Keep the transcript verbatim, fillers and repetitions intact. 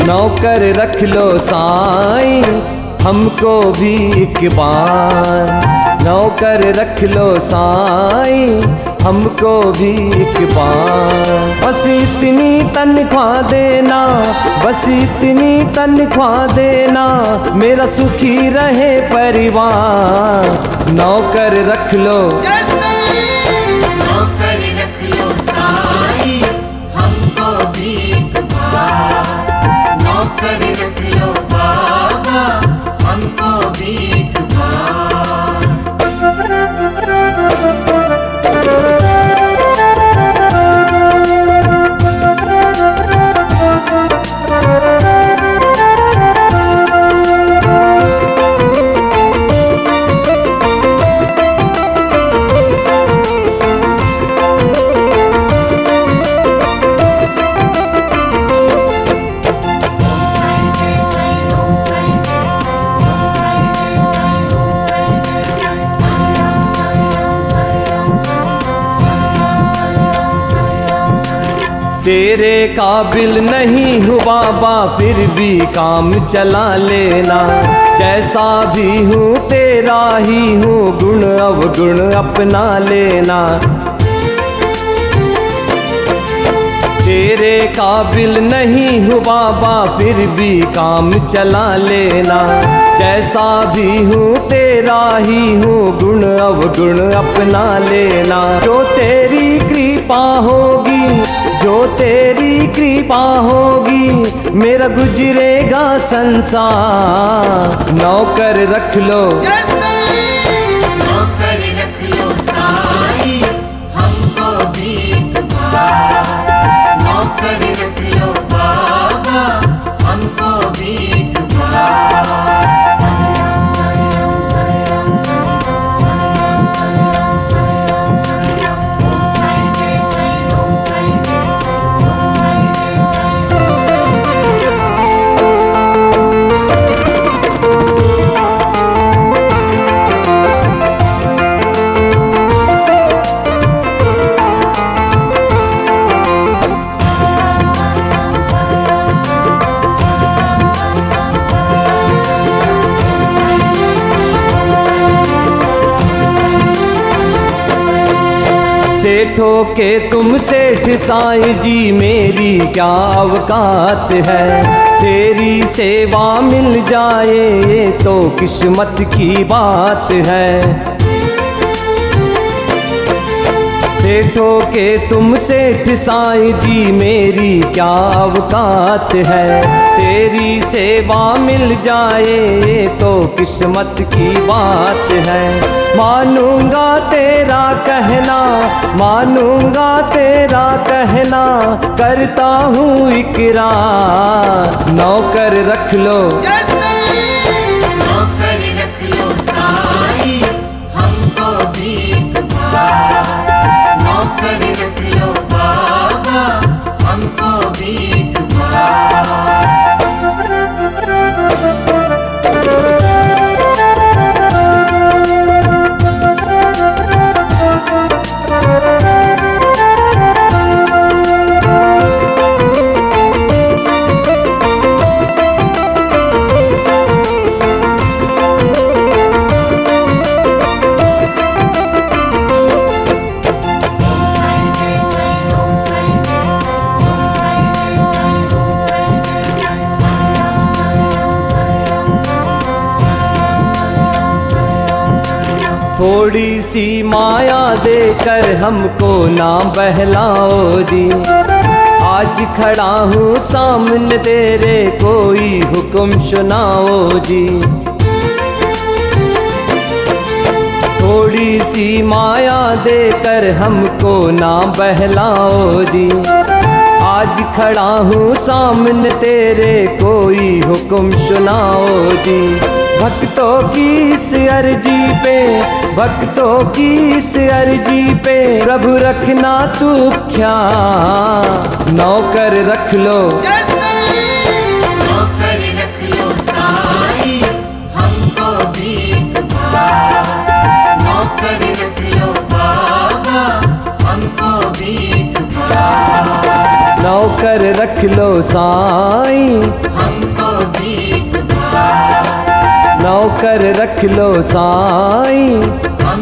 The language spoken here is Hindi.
नौकर रख लो साईं हमको भी एक बार। नौकर रख लो साईं हमको भी एक बार। बस इतनी तनख्वाह देना, बस इतनी तनख्वाह देना, मेरा सुखी रहे परिवार। नौकर रख लो, नौकर रख लो साईं हमको भी एक बार। नौकर रख लो बाबा हमको भी एक बार। तेरे काबिल नहीं हूँ बाबा फिर भी काम चला लेना। जैसा भी हूँ तेरा ही हूँ, गुण अवगुण अपना लेना। तेरे काबिल नहीं हूँ बाबा फिर भी काम चला लेना। जैसा भी हूँ तेरा ही हूँ, गुण अवगुण अपना लेना। जो तेरी कृपा होगी, जो तेरी कृपा होगी, मेरा गुजरेगा संसार। नौकर रख लो, नौकर रख लो साईं हमको भी एक बार। नौकर रख लो बाबा हमको भी एक बार। सेठों के तुम सेठ साईं जी, मेरी क्या औकात है। तेरी सेवा मिल जाए ये तो किस्मत की बात है। सेठों के तुम सेठ साईं जी, मेरी क्या औकात है। तेरी सेवा मिल जाए ये तो किस्मत की बात है। मानूंगा तेरा कहना, मानूंगा तेरा कहना, करता हूँ इकरार। नौकर रख लो, नौकर रख लो साईं हमको भी एक बार। नौकर रख लो बाबा हमको भी एक बार। थोड़ी सी माया देकर हमको ना बहलाओ जी। आज खड़ा हूँ सामने तेरे, कोई हुक्म सुनाओ जी। थोड़ी सी माया देकर हमको ना बहलाओ जी। आज खड़ा हूँ सामने तेरे, कोई हुक्म सुनाओ जी। भक्तों की इस अर्जी पे, भक्तों की इस अर्जी पे, प्रभु रखना तू ख्याल। नौकर रख लो, नौकर रख लो साईं हमको भी एक बार। नौकर रख लो बाबा हमको भी एक बार। नौकर नौकर रख लो साईं, हमको भी एक बार नौकर रख लो साईं, हमको